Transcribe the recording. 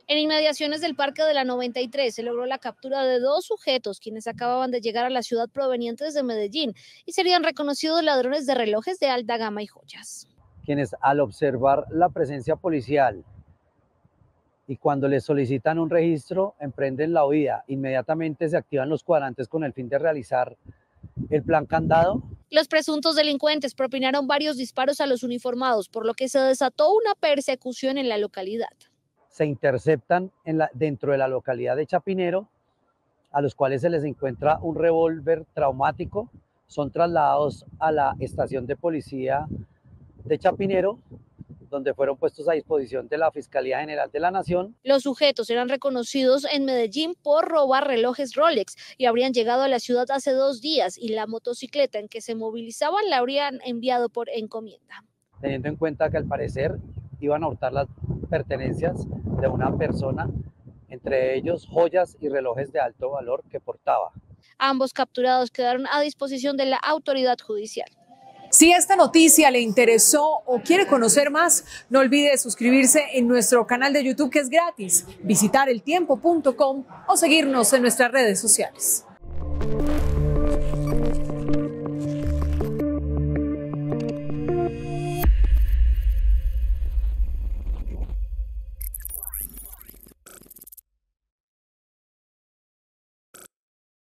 En inmediaciones del Parque de la 93 se logró la captura de dos sujetos quienes acababan de llegar a la ciudad provenientes de Medellín y serían reconocidos ladrones de relojes de alta gama y joyas. Quienes al observar la presencia policial y cuando les solicitan un registro emprenden la huida, inmediatamente se activan los cuadrantes con el fin de realizar el plan candado. Los presuntos delincuentes propinaron varios disparos a los uniformados, por lo que se desató una persecución en la localidad. Se interceptan dentro de la localidad de Chapinero, a los cuales se les encuentra un revólver traumático, son trasladados a la estación de policía de Chapinero, donde fueron puestos a disposición de la Fiscalía General de la Nación. Los sujetos eran reconocidos en Medellín por robar relojes Rolex y habrían llegado a la ciudad hace 2 días y la motocicleta en que se movilizaban la habrían enviado por encomienda. Teniendo en cuenta que al parecer iban a hurtar las pertenencias de una persona, entre ellos joyas y relojes de alto valor que portaba. Ambos capturados quedaron a disposición de la autoridad judicial. Si esta noticia le interesó o quiere conocer más, no olvide suscribirse en nuestro canal de YouTube, que es gratis, visitar eltiempo.com o seguirnos en nuestras redes sociales.